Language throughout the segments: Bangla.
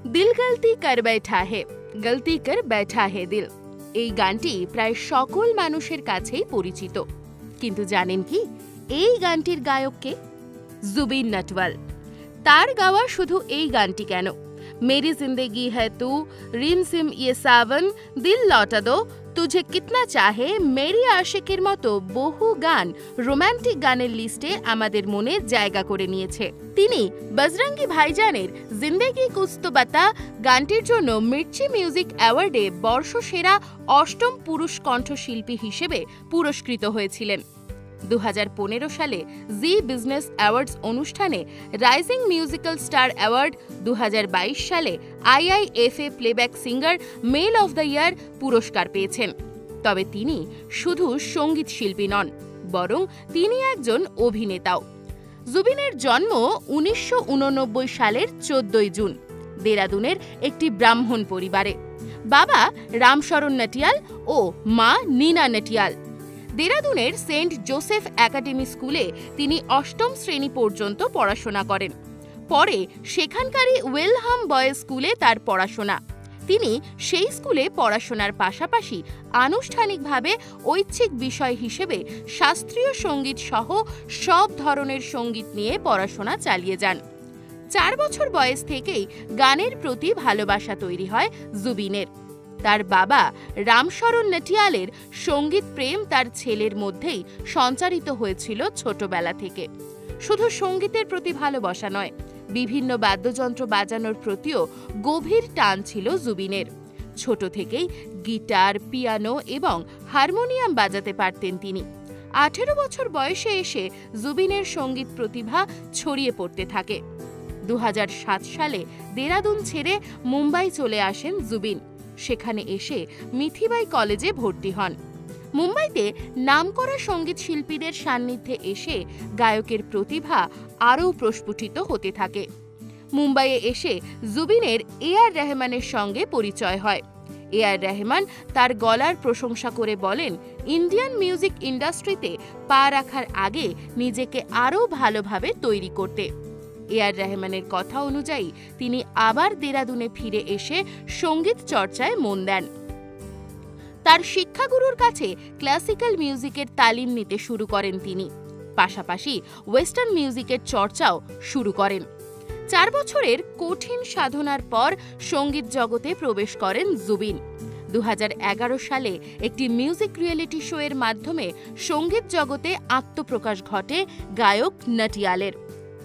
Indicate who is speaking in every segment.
Speaker 1: দিল গলতি কর बैठा है दिल এই গানটি প্রায় সকল মানুষের কাছেই পরিচিত, কিন্তু জানেন কি এই গানটির গায়ক কে? জুবিন নটওয়াল। তার গাওয়া শুধু এই গানটি কেন, মেরি জিন্দেগি হ্যায় তু, রিমঝিম ইয়ে সাवन, দিল লৌটা দো, তুঝে কিতনা চাহে, মেরি আশিকের মতো বহু গান রোমান্টিক গানের লিস্টে আমাদের মনে জায়গা করে নিয়েছে। তিনি বজরঙ্গি ভাইজানের জিন্দেগি কুছ তো বাতা গানটির জন্য মির্চি মিউজিক অ্যাওয়ার্ডে বর্ষসেরা অষ্টম পুরুষ কণ্ঠশিল্পী হিসেবে পুরস্কৃত হয়েছিলেন। 2015 সালে জি বিজনেস অ্যাওয়ার্ডস অনুষ্ঠানে রাইজিং মিউজিক্যাল স্টার অ্যাওয়ার্ড, 2022 সালে IIFA playback singer male of the year পুরস্কার পেয়েছেন। তবে তিনি শুধু সঙ্গীত শিল্পী নন, বরং তিনি একজন অভিনেতাও। জুবিনের জন্ম 1989 সালের 14 জুন দেরাদুনের একটি ব্রাহ্মণ পরিবারে। বাবা রামশরণ নটিয়াল ও মা নীনা নটিয়াল। দেরাদুনের সেন্ট জোসেফ একাডেমি স্কুলে তিনি অষ্টম শ্রেণী পর্যন্ত পড়াশোনা করেন। পরে সেখানকারই ওয়েলহাম বয়েজ স্কুলে তার পড়াশোনা। তিনি সেই স্কুলে পড়াশোনার পাশাপাশি আনুষ্ঠানিকভাবে ঐচ্ছিক বিষয় হিসেবে শাস্ত্রীয় সঙ্গীত সহ সব ধরনের সঙ্গীত নিয়ে পড়াশোনা চালিয়ে যান। 4 বছর বয়স থেকেই গানের প্রতি ভালোবাসা তৈরি হয় জুবিনের। তার বাবা রামশরণ নটিয়ালের সঙ্গীত প্রেম তার ছেলের মধ্যেই সঞ্চারিত হয়েছিল ছোটবেলা থেকে। শুধু সঙ্গীতের প্রতি ভালোবাসা নয়, বিভিন্ন বাদ্যযন্ত্র বাজানোর প্রতিও গভীর টান ছিল জুবিনের। ছোট থেকেই গিটার, পিয়ানো এবং হারমোনিয়াম বাজাতে পারতেন তিনি। 18 বছর বয়সে এসে জুবিনের সঙ্গীত প্রতিভা ছড়িয়ে পড়তে থাকে। 2007 সালে দেরাদুন ছেড়ে মুম্বাই চলে আসেন জুবিন। সেখানে এসে মিথিবাই কলেজে ভর্তি হন। মুম্বাইতে নামকরা সঙ্গীত শিল্পীদের সান্নিধ্যে এসে গায়কের প্রতিভা আরও প্রস্ফুটিত হতে থাকে। মুম্বাইয়ে এসে জুবিনের AR রহমানের সঙ্গে পরিচয় হয়। AR রহমান তার গলার প্রশংসা করে বলেন, ইন্ডিয়ান মিউজিক ইন্ডাস্ট্রিতে পা রাখার আগে নিজেকে আরও ভালোভাবে তৈরি করতে। AR রহমানের কথা অনুযায়ী তিনি আবার দেরাদুনে ফিরে এসে সঙ্গীত চর্চায় মন দেন। তার শিক্ষাগুরুর কাছে ক্লাসিক্যাল মিউজিকের তালিম নিতে শুরু করেন তিনি, পাশাপাশি ওয়েস্টার্ন মিউজিকের চর্চাও শুরু করেন। 4 বছরের কঠিন সাধনার পর সঙ্গীত জগতে প্রবেশ করেন জুবিন। 2011 সালে একটি মিউজিক রিয়েলিটি শো এর মাধ্যমে সঙ্গীত জগতে আত্মপ্রকাশ ঘটে গায়ক নটিয়ালের।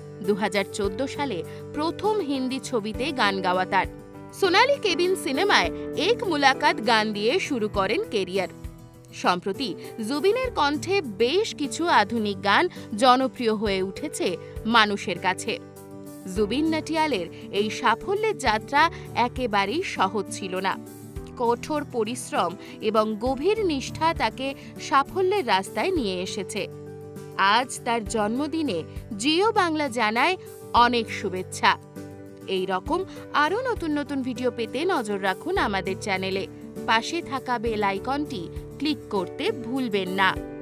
Speaker 1: 2014 সালে প্রথম হিন্দি ছবিতে গান গাওয়া তার। সোনালি কেবিন সিনেমায় এক মুলাকাত গান দিয়ে শুরু করেন কেরিয়ার। সম্প্রতি জুবিনের কণ্ঠে বেশ কিছু আধুনিক গান জনপ্রিয় হয়ে উঠেছে মানুষের কাছে। জুবিন নটিয়ালের এই সাফল্যের যাত্রা একেবারেই সহজ ছিল না। কঠোর পরিশ্রম এবং গভীর নিষ্ঠা তাকে সাফল্যের রাস্তায় নিয়ে এসেছে। আজ তার জন্মদিনে জিও বাংলা জানায় অনেক শুভেচ্ছা। এই রকম আরও নতুন নতুন ভিডিও পেতে নজর রাখুন আমাদের চ্যানেলে। পাশে থাকা বেল আইকনটি ক্লিক করতে ভুলবেন না।